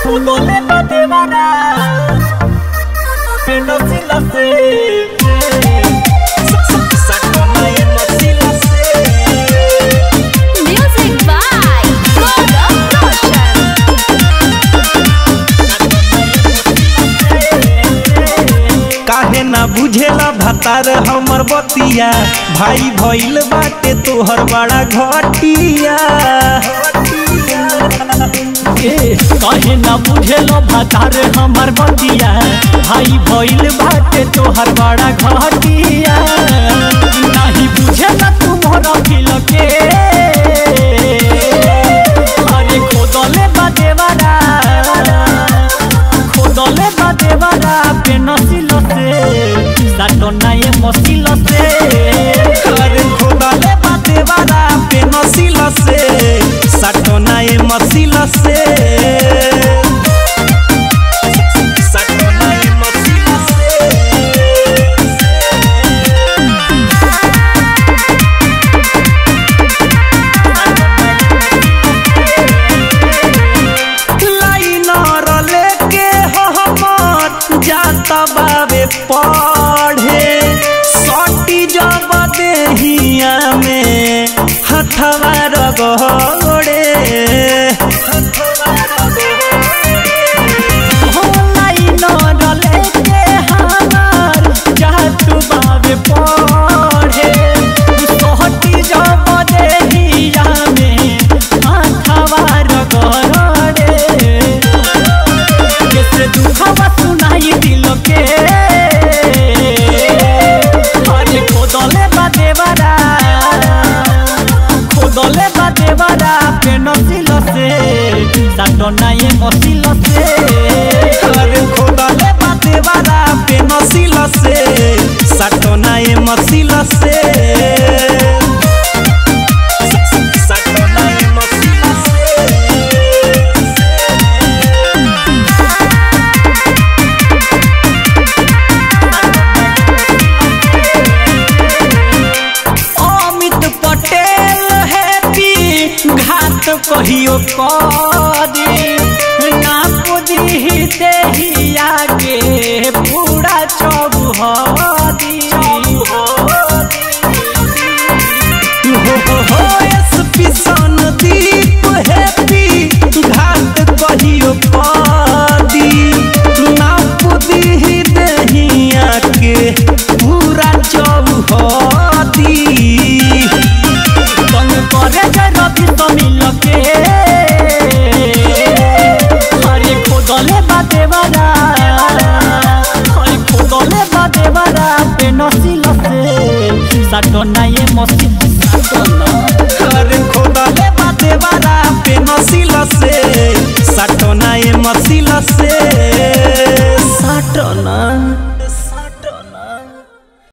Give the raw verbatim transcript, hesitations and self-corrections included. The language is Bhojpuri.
Udole batevara Peno silase Sakona emosila se Music by God of Roshan. काहे ना बुझेला भतार हमर बतिया भाई भइल बाटे तोहर बड़ा घटिया कहे न बुझेलो भतार हमर बतिया भाई भइल बाटे तोहर बड़ा घटिया नहीं बुझेला तू मोरा दिल के अरे खोदले बादेवारा खोदले बादेवारा पेनसिल से साटो नाये मसिल से अरे खोदले बादेवारा पेनसिल से साटो नाये मसिल से बाबे पढ़े सटी जब देहिया में हथवा रगड़े बाबे पढ़े सटी जब देहिया में हथवा रगड़े कैसे दुखवा सुनाई दिल के अरे खोदले बादेवारा खोदले बादेवारा पेनसिल से साटो नाये मसिल से अरे खोदले बादेवारा पेनसिल से साटो नाये मसिल से कहियो कदी ना पुदी देहिया के पूरा चौबहदी हो हो हो एसपी सनदीप हैप्पी घाट कहियो कदी ना पुदी देहिया के पूरा चौबहदी संग करे जे रवि तो मिल के हरे खोदले बादेवारा हरे खोदले बादेवारा पेनसिल से साटो नाये मसिल साटो ना अरे खोदले बादेवारा पेनसिल से साटो नाये मसिल से साटो ना।